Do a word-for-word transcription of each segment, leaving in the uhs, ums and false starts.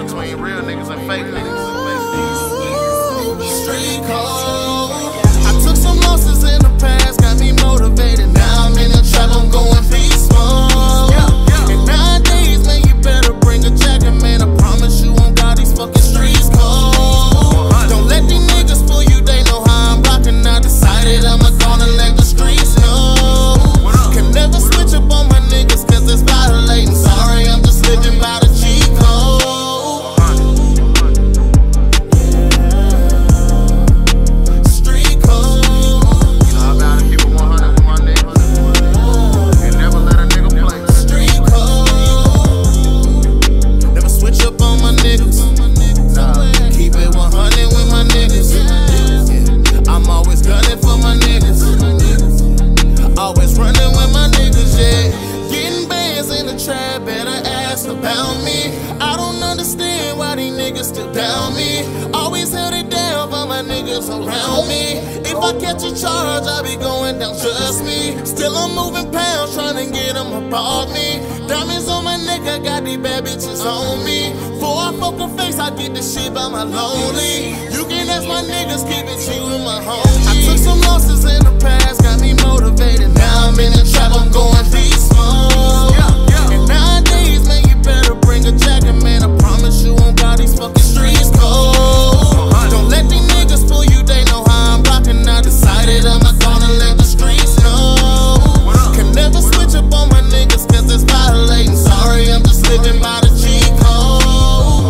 between real niggas and fake niggas. Street code. I took some losses in the past, got me motivated. Now I'm in the trap, I'm going beast mode. And nowadays, man, you better bring a jacket, man. I promise you on God, these fucking streets cold. Don't let these niggas fool you, they know how I'm rockin'. I decided I'm gonna let the streets know. Can never switch up on my niggas, cause it's violating. Sorry, I'm just living by the G code. About me, I don't understand why these niggas still down me. Always held it down for my niggas around me. If I catch a charge, I be going down, trust me. Still I'm moving pounds, trying to get them above me. Diamonds on my neck, I got these bad bitches on me. Before I fuck a face, I get this shit by my lonely. You can ask my niggas, keep it chill with my homies. I took some losses in the past, got me motivated. Now I'm in the trap, I'm going beast mode. And nowadays, man, you better bring a jacket, man. I promise you on God, these fucking streets cold. Don't let these niggas fool you, they know how I'm rockin'. I decided I'm not gonna let the streets know. Can never switch up on my niggas, cause it's violating. Sorry, I'm just living by the G code.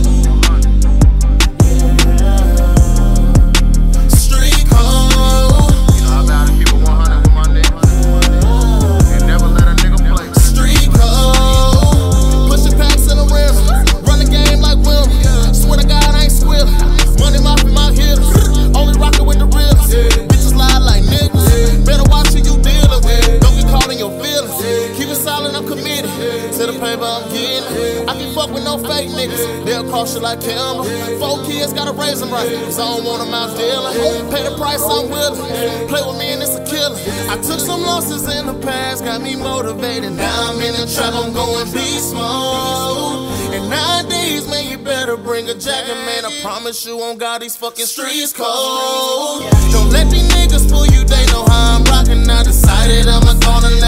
Street code. You know I gotta keep it one hundred with my niggas. And never let a nigga play. Street code. Pushing packs in the rim. Run the game like Will. Swear to God, I ain't squealing. Money mopping my hitters. Only rockin' with the real. Bitches lie like niggas. Better watch who you dealin' with. Don't get caught in your feelings. Keep it solid, I'm committed to the paper I'm getting. I can fuck with no fake niggas. They'll cross you like Kimber. Four kids gotta raise them right, cause I don't want them out dealing. Pay the price, I'm willing. Play with me and it's a killer. I took some losses in the past, got me motivated. Now I'm in the trap, I'm going beast mode. And nowadays, man, you better bring a jacket, man. I promise you on God, these fucking streets cold. Don't let these niggas fool you, they know how I'm rockin'. I decided I'm gonna